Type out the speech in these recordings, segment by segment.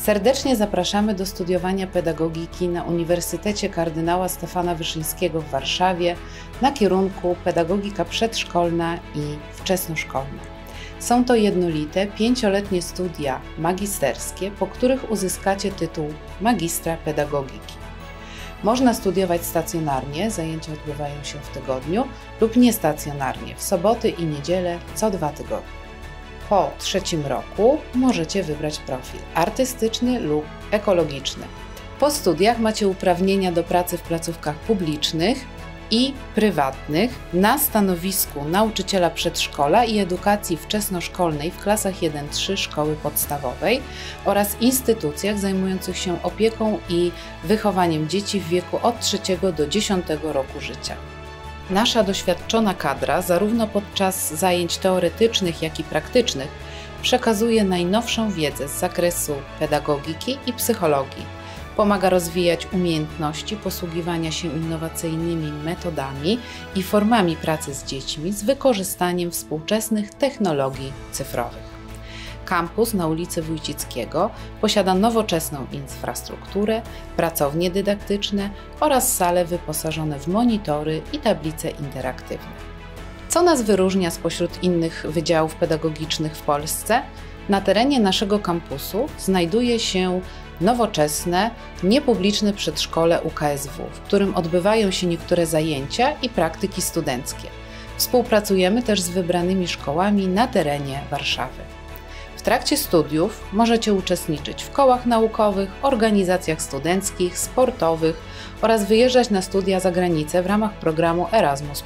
Serdecznie zapraszamy do studiowania pedagogiki na Uniwersytecie Kardynała Stefana Wyszyńskiego w Warszawie na kierunku pedagogika przedszkolna i wczesnoszkolna. Są to jednolite, 5-letnie studia magisterskie, po których uzyskacie tytuł magistra pedagogiki. Można studiować stacjonarnie, zajęcia odbywają się w tygodniu, lub niestacjonarnie, w soboty i niedzielę co 2 tygodnie. Po 3. roku możecie wybrać profil artystyczny lub ekologiczny. Po studiach macie uprawnienia do pracy w placówkach publicznych i prywatnych na stanowisku nauczyciela przedszkola i edukacji wczesnoszkolnej w klasach 1-3 szkoły podstawowej oraz instytucjach zajmujących się opieką i wychowaniem dzieci w wieku od 3 do 10 roku życia. Nasza doświadczona kadra, zarówno podczas zajęć teoretycznych, jak i praktycznych, przekazuje najnowszą wiedzę z zakresu pedagogiki i psychologii. Pomaga rozwijać umiejętności posługiwania się innowacyjnymi metodami i formami pracy z dziećmi z wykorzystaniem współczesnych technologii cyfrowych. Kampus na ulicy Wójcickiego posiada nowoczesną infrastrukturę, pracownie dydaktyczne oraz sale wyposażone w monitory i tablice interaktywne. Co nas wyróżnia spośród innych wydziałów pedagogicznych w Polsce? Na terenie naszego kampusu znajduje się nowoczesne, niepubliczne przedszkole UKSW, w którym odbywają się niektóre zajęcia i praktyki studenckie. Współpracujemy też z wybranymi szkołami na terenie Warszawy. W trakcie studiów możecie uczestniczyć w kołach naukowych, organizacjach studenckich, sportowych oraz wyjeżdżać na studia za granicę w ramach programu Erasmus+,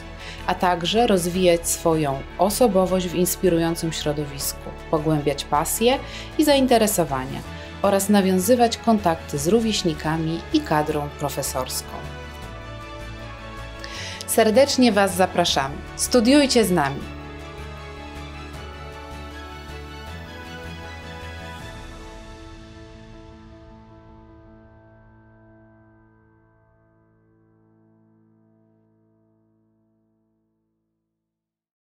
a także rozwijać swoją osobowość w inspirującym środowisku, pogłębiać pasje i zainteresowania oraz nawiązywać kontakty z rówieśnikami i kadrą profesorską. Serdecznie Was zapraszamy. Studiujcie z nami!